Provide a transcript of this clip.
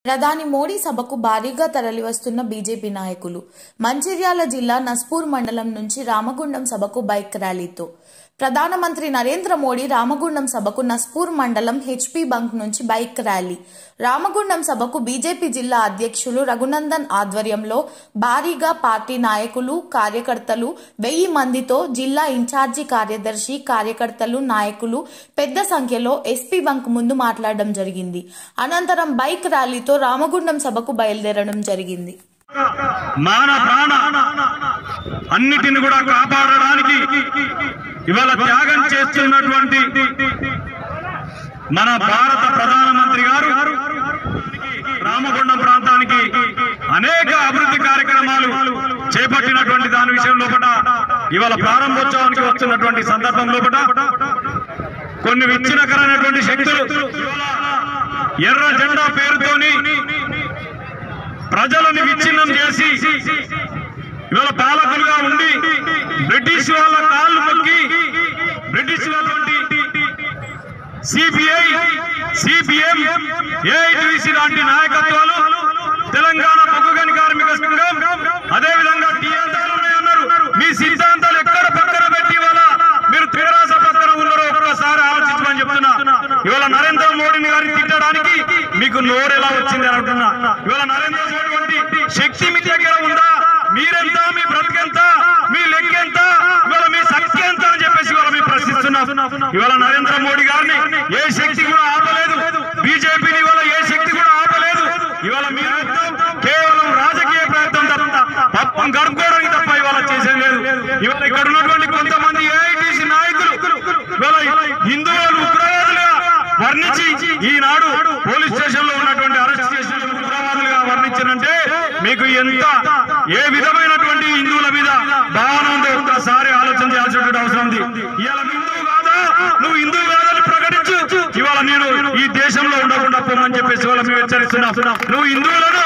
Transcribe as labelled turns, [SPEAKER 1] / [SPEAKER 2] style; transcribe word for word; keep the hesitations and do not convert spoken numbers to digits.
[SPEAKER 1] ప్రధాని మోడీ సభకు భారీగా తరలివస్తున్న బీజేపీ నాయకులు. మంచిర్యాల జిల్లా నస్పూర్ మండలం నుంచి రామగుండం సభకు బైక్ ర్యాలీతో ప్రధానమంత్రి నరేంద్ర మోడీ రామగుండం సభకు నస్పూర్ మండలం హెచ్పీ బంక్ నుంచి బైక్ ర్యాలీ. రామగుండం సభకు బీజేపీ జిల్లా అధ్యక్షులు రఘునందన్ ఆధ్వర్యంలో భారీగా పార్టీ నాయకులు, కార్యకర్తలు వెయ్యి మందితో జిల్లా ఇన్ఛార్జి కార్యదర్శి, కార్యకర్తలు, నాయకులు పెద్ద సంఖ్యలో ఎస్పీ బంక్ ముందు మాట్లాడడం జరిగింది. అనంతరం బైక్ ర్యాలీతో రామగుండం సభకు బయలుదేరడం జరిగింది.
[SPEAKER 2] మాన ప్రాణ అన్నిటిని కూడా కాపాడడానికి ఇవాళ త్యాగం చేస్తున్నటువంటి మన భారత ప్రధానమంత్రి గారు రామగుండం ప్రాంతానికి అనేక అభివృద్ధి కార్యక్రమాలు చేపట్టినటువంటి దాని విషయం లోపల ఇవాళ ప్రారంభోత్సవానికి వస్తున్నటువంటి సందర్భం లోపల కొన్ని విచ్ఛిన్నకరమైనటువంటి శక్తులు ఎర్ర జెండా పేరుతోని ప్రజలను విచ్ఛిన్నం చేసి ఇవాళ పాలకులుగా ఉండి బ్రిటిష్ వాళ్ళ కాళ్ళు మొక్కి బ్రిటిష్ వాళ్ళ సిపిఐ, సిపిఎం, ఏఐటీసీ లాంటి నాయకత్వాలు, తెలంగాణ బొగ్గుగని కార్మిక సంఘం, అదేవిధంగా టీఆర్ఎస్ ఉన్నాయన్నారు. మీ సిద్ధాంతాలు ఎక్కడ పక్కన పెట్టి ఇవాళ మీరు తెరాస పక్కన ఉన్నారో ఒక్కసారి ఆలోచించమని చెప్తున్నా. ఇవాళ నరేంద్ర మోడీని గారిని తిట్టడానికి మీకు నోరు ఎలా వచ్చింది అని అంటున్నా. ఇవాళ నరేంద్ర మోడీ వంటి శక్తి మీ దగ్గర ఉందా? మీరెంత, మీ బ్రతికెంత, మీ లెక్కెంత, ఇవాళ మీ శక్తి ఎంత అని చెప్పేసి ఇవాళ మీరు ప్రశ్నిస్తున్నా. ఇవాళ నరేంద్ర మోడీ గారిని ఏ శక్తి కూడా ఆపలేదు, బీజేపీని ఇవాళ ఏ శక్తి కూడా ఆపలేదు. ఇవాళ మీరు కేవలం రాజకీయ ప్రయత్నం తప్ప పప్పం గడుపుకోవడానికి తప్ప ఇవాళ చేసేది లేదు. ఇవాళ ఇక్కడ ఉన్నటువంటి కొంతమంది ఏఐటీసీ నాయకులు ఇవాళ హిందువులను ఉగ్రవాదులుగా వర్ణించి ఈనాడు పోలీస్ స్టేషన్ లో ఉన్నటువంటి అరెస్ట్ చేసిన ఉగ్రవాదులుగా వర్ణించారంటే మీకు ఎంత ఏ విధమైనటువంటి హిందువుల మీద భావన ఉందో ఒక్కసారి ఆలోచన చేయాల్సినటువంటి అవసరం ఉంది. ఇవాళ హిందువు కాదా, నువ్వు హిందువు కాదని ప్రకటించు, ఇవాళ నేను ఈ దేశంలో ఉండకుండా పోమని చెప్పేసి వాళ్ళ మేము హెచ్చరిస్తున్నా. నువ్వు హిందువులను